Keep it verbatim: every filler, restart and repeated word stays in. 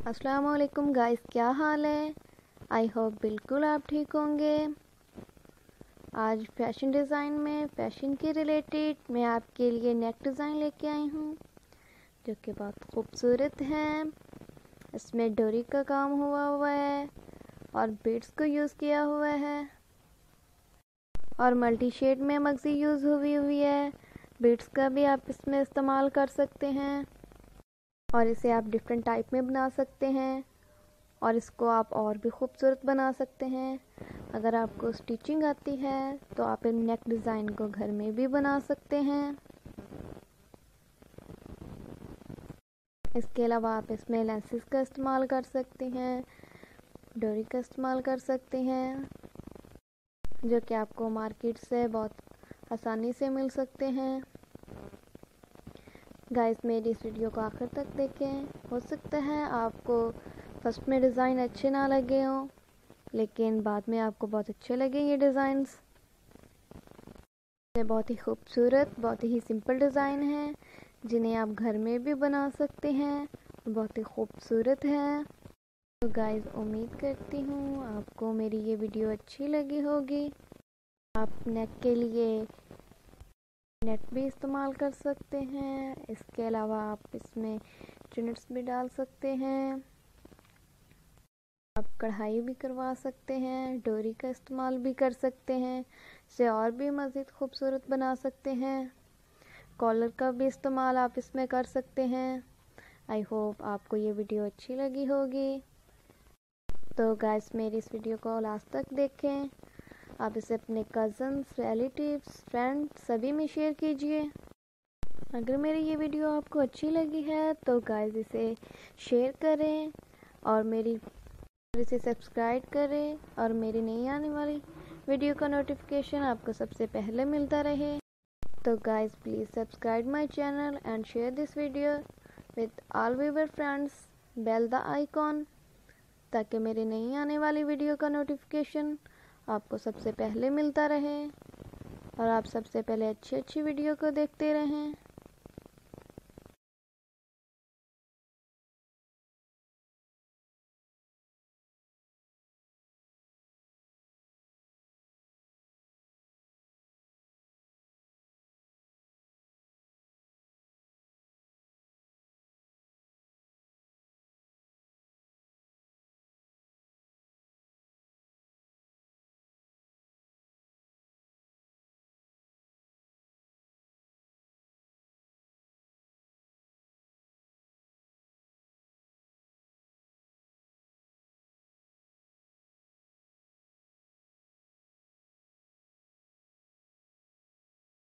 अस्सलाम वालेकुम गाइस, क्या हाल है। आई होप बिल्कुल आप ठीक होंगे। आज फैशन डिज़ाइन में फ़ैशन के रिलेटेड मैं आपके लिए नेक डिज़ाइन लेके आई हूँ जो कि बहुत खूबसूरत है। इसमें डोरी का काम हुआ हुआ है और बीड्स को यूज़ किया हुआ है और मल्टी शेड में मगज़ी यूज़ हुई हुई है। बीड्स का भी आप इसमें इस्तेमाल कर सकते हैं और इसे आप डिफरेंट टाइप में बना सकते हैं और इसको आप और भी खूबसूरत बना सकते हैं। अगर आपको स्टिचिंग आती है तो आप इन नेक डिज़ाइन को घर में भी बना सकते हैं। इसके अलावा आप इसमें लेंसेज का इस्तेमाल कर सकते हैं, डोरी का इस्तेमाल कर सकते हैं जो कि आपको मार्केट से बहुत आसानी से मिल सकते हैं। गाइस, मेरी इस वीडियो को आखिर तक देखें। हो सकता है आपको फर्स्ट में डिज़ाइन अच्छे ना लगे हों, लेकिन बाद में आपको बहुत अच्छे लगे ये डिज़ाइंस। ये बहुत ही खूबसूरत, बहुत ही सिंपल डिज़ाइन है जिन्हें आप घर में भी बना सकते हैं, बहुत ही खूबसूरत है। तो गाइस, उम्मीद करती हूँ आपको मेरी ये वीडियो अच्छी लगी होगी। आप नेक के लिए नेट भी इस्तेमाल कर सकते हैं। इसके अलावा आप इसमें चुनट्स भी डाल सकते हैं, आप कढ़ाई भी करवा सकते हैं, डोरी का इस्तेमाल भी कर सकते हैं, इसे और भी मज़ीद खूबसूरत बना सकते हैं। कॉलर का भी इस्तेमाल आप इसमें कर सकते हैं। आई होप आपको ये वीडियो अच्छी लगी होगी। तो गाइस, मेरी इस वीडियो को लास्ट तक देखें। आप इसे अपने कज़न्स, रिलेटिव्स, फ्रेंड्स सभी में शेयर कीजिए। अगर मेरी ये वीडियो आपको अच्छी लगी है तो गाइस इसे शेयर करें और मेरी इसे सब्सक्राइब करें और मेरी नई आने वाली वीडियो का नोटिफिकेशन आपको सबसे पहले मिलता रहे। तो guys, please subscribe my channel and share this video with all viewer friends. Bell the icon ताकि मेरी नई आने वाली वीडियो का नोटिफिकेशन आपको सबसे पहले मिलता रहे और आप सबसे पहले अच्छी अच्छी वीडियो को देखते रहें।